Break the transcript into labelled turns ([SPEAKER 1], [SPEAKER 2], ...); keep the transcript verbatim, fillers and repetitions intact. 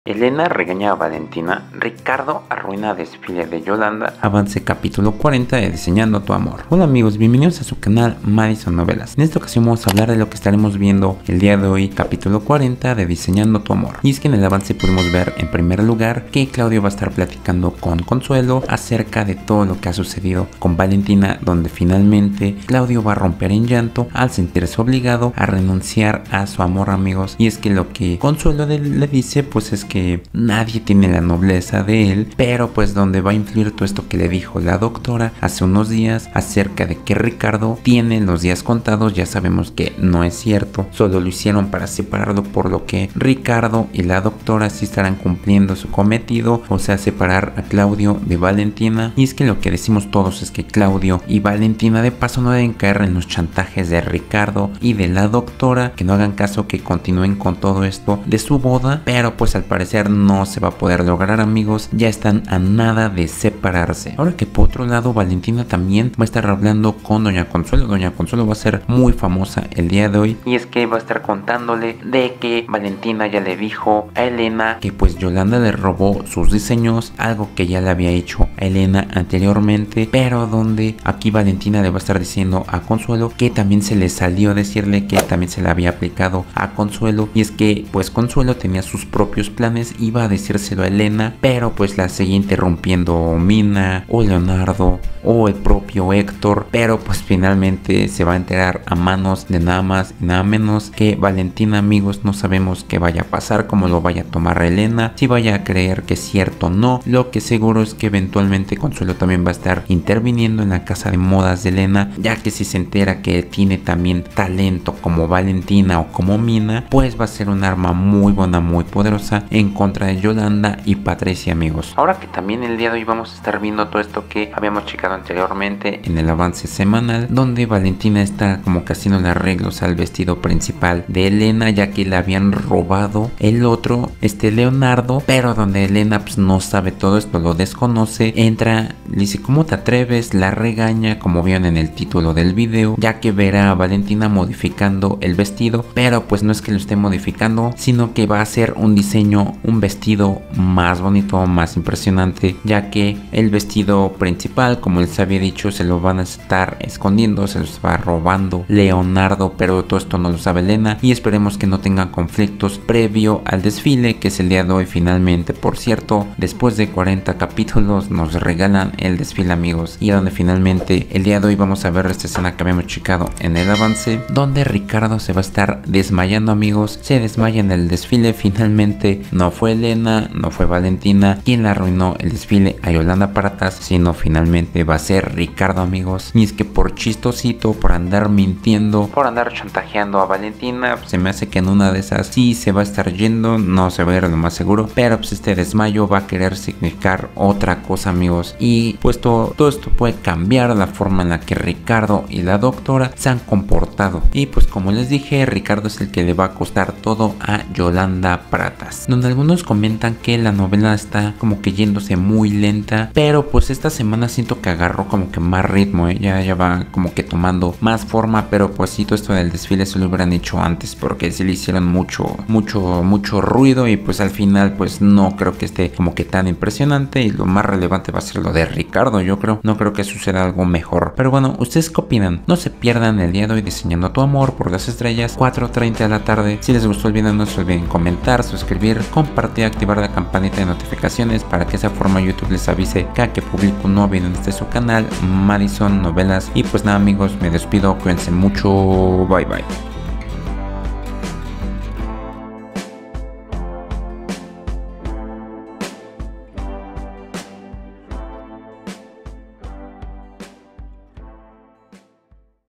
[SPEAKER 1] Elena regaña a Valentina, Ricardo arruina desfile de Yolanda, avance capítulo cuarenta de Diseñando tu Amor. Hola amigos, bienvenidos a su canal Madison Novelas. En esta ocasión vamos a hablar de lo que estaremos viendo el día de hoy, capítulo cuarenta de Diseñando tu Amor. Y es que en el avance pudimos ver en primer lugar que Claudio va a estar platicando con Consuelo acerca de todo lo que ha sucedido con Valentina, donde finalmente Claudio va a romper en llanto al sentirse obligado a renunciar a su amor, amigos. Y es que lo que Consuelo le dice pues es que que nadie tiene la nobleza de él, pero pues donde va a influir todo esto que le dijo la doctora hace unos días acerca de que Ricardo tiene los días contados. Ya sabemos que no es cierto, solo lo hicieron para separarlo, por lo que Ricardo y la doctora sí estarán cumpliendo su cometido, o sea, separar a Claudio de Valentina. Y es que lo que decimos todos es que Claudio y Valentina de paso no deben caer en los chantajes de Ricardo y de la doctora, que no hagan caso, que continúen con todo esto de su boda, pero pues al parecer no se va a poder lograr, amigos. Ya están a nada de separarse. Ahora que por otro lado Valentina también va a estar hablando con Doña Consuelo. Doña Consuelo va a ser muy famosa el día de hoy, y es que va a estar contándole de que Valentina ya le dijo a Elena que pues Yolanda le robó sus diseños, algo que ya le había hecho a Elena anteriormente, pero donde aquí Valentina le va a estar diciendo a Consuelo que también se le salió decirle que también se le había aplicado a Consuelo. Y es que pues Consuelo tenía sus propios planes, iba a decírselo a Elena, pero pues la seguía interrumpiendo Mina o Leonardo o el propio Héctor, pero pues finalmente se va a enterar a manos de nada más y nada menos que Valentina, amigos. No sabemos qué vaya a pasar, cómo lo vaya a tomar Elena, si vaya a creer que es cierto o no. Lo que seguro es que eventualmente Consuelo también va a estar interviniendo en la casa de modas de Elena, ya que si se entera que tiene también talento como Valentina o como Mina, pues va a ser un arma muy buena, muy poderosa en contra de Yolanda y Patricia, amigos. Ahora que también el día de hoy vamos a estar viendo todo esto que habíamos checado anteriormente en el avance semanal, donde Valentina está como que haciendo arreglos al vestido principal de Elena, ya que le habían robado el otro, este Leonardo, pero donde Elena pues no sabe todo esto, lo desconoce. Entra, le dice ¿cómo te atreves?, la regaña, como vieron en el título del video, ya que verá a Valentina modificando el vestido, pero pues no es que lo esté modificando, sino que va a ser un diseño, un vestido más bonito, más impresionante, ya que el vestido principal, como les había dicho, se lo van a estar escondiendo, se los va robando Leonardo, pero todo esto no lo sabe Elena, y esperemos que no tengan conflictos previo al desfile, que es el día de hoy finalmente. Por cierto, después de cuarenta capítulos nos regalan el desfile, amigos, y donde finalmente el día de hoy vamos a ver esta escena que habíamos checado en el avance, donde Ricardo se va a estar desmayando, amigos. Se desmaya en el desfile. Finalmente no fue Elena, no fue Valentina quien le arruinó el desfile a Yolanda Pratas, sino finalmente va a ser Ricardo, amigos. Y es que por chistosito, por andar mintiendo, por andar chantajeando a Valentina, se me hace que en una de esas sí se va a estar yendo, no se va a ir lo más seguro, pero pues este desmayo va a querer significar otra cosa, amigos. Y pues todo, todo esto puede cambiar la forma en la que Ricardo y la doctora se han comportado. Y pues como les dije, Ricardo es el que le va a costar todo a Yolanda Pratas, donde algunos comentan que la novela está como que yéndose muy lenta, pero pues esta semana siento que agarró como que más ritmo, ¿eh? ya, ya va como que tomando más forma. Pero pues sí, todo esto del desfile se lo hubieran hecho antes, porque sí le hicieron mucho, mucho, mucho ruido, y pues al final pues no creo que esté como que tan impresionante, y lo más relevante va a ser lo de Ricardo. Yo creo, no creo que suceda algo mejor. Pero bueno, ¿ustedes qué opinan? No se pierdan el día de hoy Diseñando tu Amor por las estrellas, cuatro treinta de la tarde. Si les gustó el video no se olviden comentar, suscribir, compartir, activar la campanita de notificaciones para que de esa forma YouTube les avise cada que publico un nuevo video en este su canal Madison Novelas. Y pues nada, amigos, me despido, cuídense mucho, bye bye.